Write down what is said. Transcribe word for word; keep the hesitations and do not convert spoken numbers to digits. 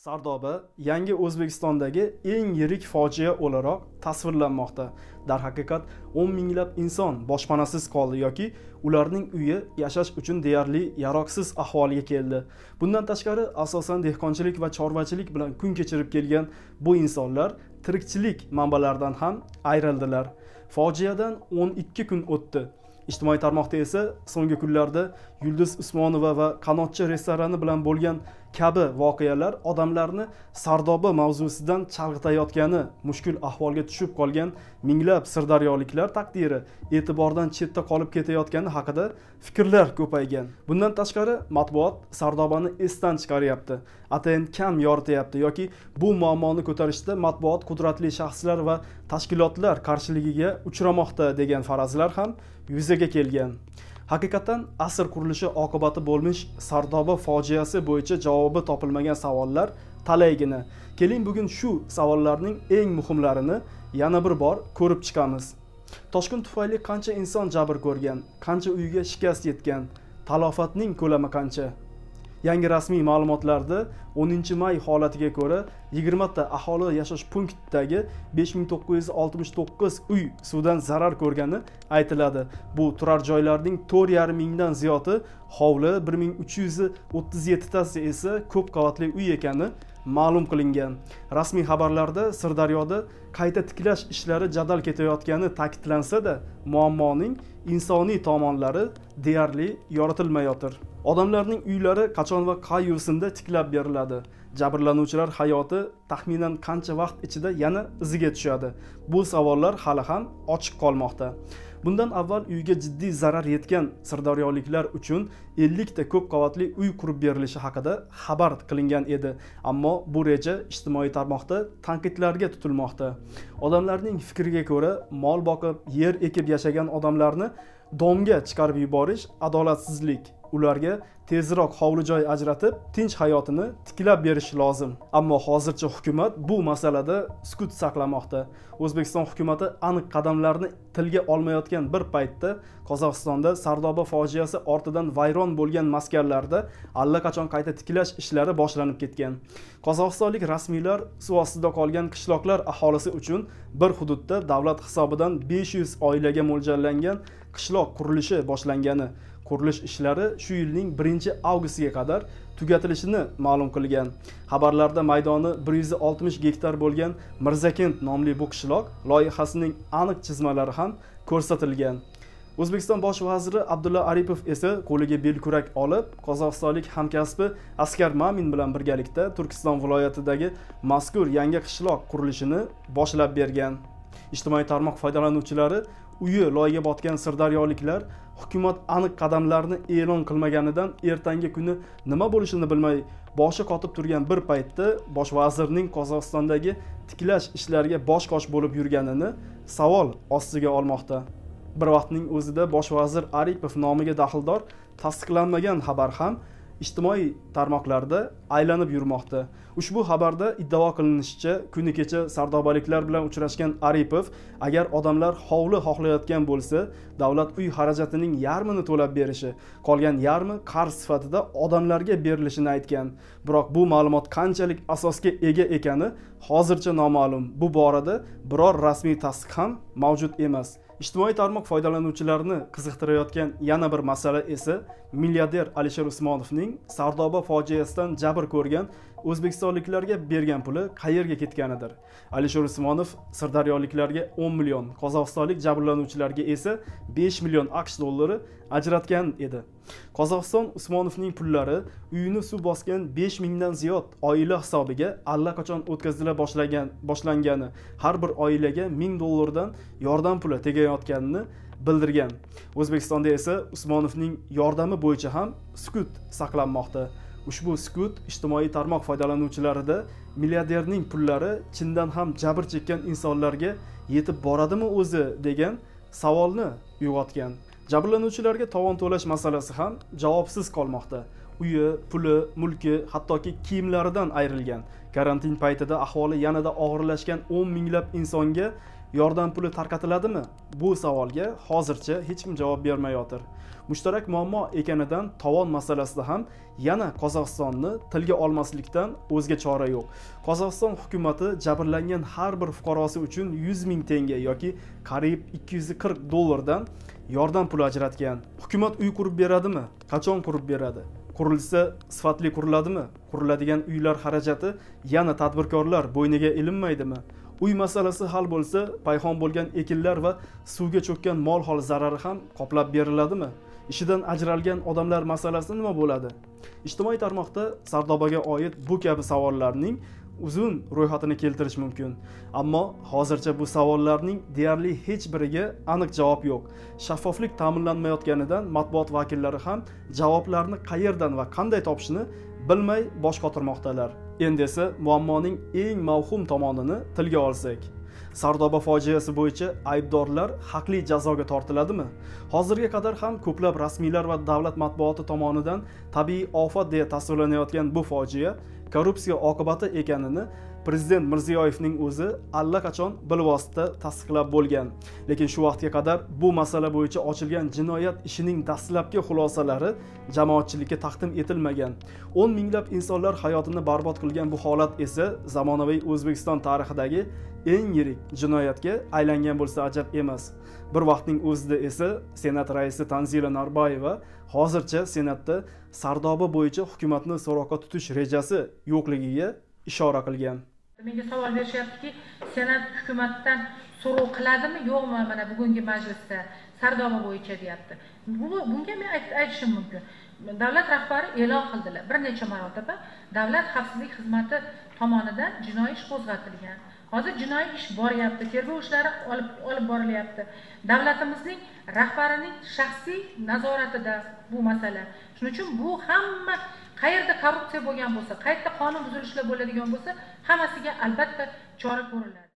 Sardoba yangi O'zbekistondagi eng yirik fojia o'laroq tasvirlanmoqda. Darhaqiqat o'n minglab inson boshpanasiz qoldi yoki ularning uyi yashash uchun deyarli yaroqsiz ahvolga keldi. Bundan tashqari asosan dehqonchilik va chorvachilik bilan kun kechirib kelgan bu insonlar tirikchilik manbalaridan ham ayrildilar. Fojiadan o'n ikki kun o'tdi. Ijtimoiy tarmoqda esa so'nggi kunlarda Yulduz Usmonova va Qanotchi restorani bilan bo'lgan kabi voqealar odamlarni Sardoba mavzusidan chalg'itayotgani, mushkul ahvolga tushib qolgan minglab sirdaryoliklar taqdiri e'tibordan chetda qolib ketayotgani haqida fikrlar ko'paygan. Bundan tashqari matbuot Sardobani esdan chiqaryapti, atayin kam yorityapti yoki bu muammoni ko'tarishda matbuot qudratli shaxslar va tashkilotlar qarshiligiga uchramoqda degan farazlar ham yuzaga kelgan. Haqiqatan asr qurilishi oqibati bo'lmish Sardoba fojiasi bo'yicha javobi topilmagan savollar talaygina. Keling bugun shu savollarning eng muhimlarini yana bir bor ko'rib chiqamiz. Toshqin tufayli qancha inson jabr ko'rgan, qancha uyga shikast yetgan, talofatning ko'lami qancha? Yangi rasmiy ma'lumotlarda o'ninchi may holatiga ko'ra yigirma ta aholi yashash punktidagi besh ming to'qqiz yuz oltmish to'qqiz uy suvdan zarar ko'rgani aytiladi. Bu turar joylarning to'rt yarim mingdan ziyodi hovli, bir ming uch yuz o'ttiz yetti tasi esa ko'p qavatli uy ekani ma'lum qilingan. Rasmiy xabarlarda Sirdaryoda qayta tiklash ishlari jadal ketayotgani ta'kidlansa-da, muammoning insoniy tomonlari deyarli yoritilmayotir. Odamlarning uylari qachon va qay yo'sinda tiklab beriladi? Jabrlanuvchilar hayoti taxminan qancha vaqt ichida yana iziga tushadi? Bu savollar hali ham ochiq qolmoqda. Bundan avval uyga jiddiy zarar yetgan sirdaryoliklar uchun ellik ta ko'p qavatli uy qurib berilishi haqida xabar qilingan edi. Ammo bu reja ijtimoiy tarmoqda tanqidlarga tutilmoqda. Odamlarning fikriga ko'ra, mol boqib, yer ekib yashagan odamlarni domga chiqarib yuborish adolatsizlik. Ularga tezroq hovli joy ajratib, tinch hayotini tiklab berish lozim. Ammo hozircha hukumat bu masalada sukut saqlamoqda. O'zbekiston hukumatı aniq qadamlarni tilga olmayotgan bir paytda Qozog'istonda Sardoba fojiasi ortidan vayron bo'lgan maskanlarda allaqachon qayta tiklash ishlari boshlanib ketgan. Qozog'istonlik rasmiylar suv ostida qolgan qishloqlar aholisi uchun bir hududda davlat hisobidan besh yuz oilaga mo'ljallangan qishloq qurilishi boshlangani, qurilish ishlari shu yilning birinchi avgustiga qadar tugatilishini ma'lum qilgan. Xabarlarda maydoni bir yuz oltmish gektar bo'lgan Mirzakent nomli bu qishloq loyihasining aniq chizmalari ham ko'rsatilgan. O'zbekiston bosh vaziri Abdulla Aripov esa qo'liga belkurak olib, qozog'istonlik hamkasbi Askar Mamin bilan birgalikda Turkiston viloyatidagi mazkur yangi qishloq qurilishini boshlab bergan. Ijtimoiy tarmoq foydalanuvchilari uyi loyga botgan sirdaryoliklar hukumat aniq qadamlarni e'lon qilmaganidan ertangi kuni nima bo'lishini bilmay boshi qotib turgan bir paytda bosh vazirning Qozog'istondagi tiklash ishlariga bosh-qosh bo'lib yurganini savol ostiga olmoqda. Bir vaqtning o'zida bosh vazir Aripov nomiga daxldor tasdiqlanmagan xabar ham ijtimoiy tarmoqlarda aylanib yurmoqda. Ushbu xabarda iddao qilinishicha, kuni kecha sardobaliklar bilan uchrashgan Aripov, agar odamlar hovli xohlayotgan bo'lsa, davlat uy xarajatining yarmini to'lab berishi, qolgan yarmi qarz sifatida odamlarga berilishini aytgan. Biroq bu ma'lumot qanchalik asosga ega ekani hozircha noma'lum. Bu borada biror rasmiy tasdiq ham mavjud emas. Ijtimoiy tarmoq foydalanuvchilarini qiziqtirayotgan yana bir masala esa milliarder Alisher Usmonovning Sardoba fojiasidan jabr ko'rgan o'zbekistonliklarga bergan puli qayerga ketganidir. Alisher Usmonov sirdaryoliklarga o'n million, qozog'istonlik jabrlanuvchilarga esa besh million aqsh dollari ajratgan edi. Qozog'iston Usmonovning pullari uyini suv bosgan besh mingdan ziyod oila hisobiga allaqachon o'tkazila boshlagan boshlangani, har bir oilaga ming dollardan yordam puli tegayotganini bildirgan. O'zbekistonda esa Usmonovning yordami bo'yicha ham sukut saqlanmoqda. Ushbu sukut ijtimoiy tarmoq foydalanuvchilarida milliarderning pullari chindan ham jabr chekkan insonlarga yetib boradimi o'zi degan savolni uyg'otgan. Jabrlanuvchilarga tovon to'lash masalasi ham javobsiz qolmoqda. Uyi, puli, mulki, hattoki kiyimlaridan ayrilgan. Karantin paytida ahvoli yanada og'irlashgan o'n minglab insonga yordam puli tarqatiladimi? Bu savolga hozircha hech kim javob bermayotir. Mushtarak muammo ekanidan tovon masalasida ham yana Qozog'istonni tilga olmaslikdan o'zga chora yo'q. Qozog'iston hukumatı jabrlangan har bir fuqarosi uchun yuz ming tenge yoki qariyb ikki yuz qirq dollardan yordam puli ajratgan. Hukumat uy qurib beradimi? Qachon qurib beradi? Qurilsa sifatli quriladimi? Quriladigan uylar xarajati yana tadbirkorlar bo'yniga ilinmaydimi? Uy masalasi hal bo'lsa, payhon bo'lgan ekinlar va suvga cho'kkan mol-hol zarari ham qoplab beriladimi? Ishidan ajralgan odamlar masalasi nima bo'ladi? Ijtimoiy tarmoqda Sardobaga oid bu kabi savollarning uzun ro'yxatini keltirish mumkin. Ammo hozircha bu savollarning deyarli hech biriga aniq javob yo'q. Shaffoflik ta'minlanmayotganidan matbuot vakillari ham javoblarni qayerdan va qanday topishni bilmay bosh qotirmoqdalar. Endi esa muammoning eng mavhum tomonini tilga olsak. Sardoba fojiasi bo'yicha aybdorlar haqli jazoga tortiladimi? Hozirga qadar ham ko'plab rasmiylar va davlat matbuoti tomonidan tabiiy ofat deya tasvirlanayotgan bu fojia korrupsiya oqibati ekanini Prezident Mirziyoyevning o'zi allaqachon bilvosita tasdiqlab bo'lgan. Lekin shu vaqtga qadar bu masala bo'yicha ochilgan jinoyat ishining dastlabki xulosalari jamoatchilikka taqdim etilmagan. o'n minglab insonlar hayotini barbod qilgan bu holat esa zamonaviy O'zbekiston tarixidagi eng yirik jinoyatga aylangan bo'lsa ajab emas. Bir vaqtning o'zida esa Senat raisi Tanzila Norboyeva hozircha Senatda Sardoba bo'yicha hukumatni so'roqqa tutish rejasi yo'qligiga ishora qilgan. Menga savol berishyaptiki, Senat hukumatdan so'rov qiladimi, yo'qmi mana bugungi majlisda Sardoba bo'yicha deyapti. Bunga men aytishim mumkin. Davlat rahbari e'lon qildilar. Bir necha marotaba Davlat xavfsizlik xizmati tomonidan jinoiy ish qo'zg'atilgan. Hozir jinoiy ish boryapti, tergov ishlari olib olib borilyapti. Davlatimizning rahbarining shaxsiy nazoratida bu masala. Shuning uchun bu hamma qayerda korrupsiya bo'lgan bo'lsa, qayerda qonun buzilishlar bo'ladigan bo'lsa, hammasiga albatta chora ko'riladi.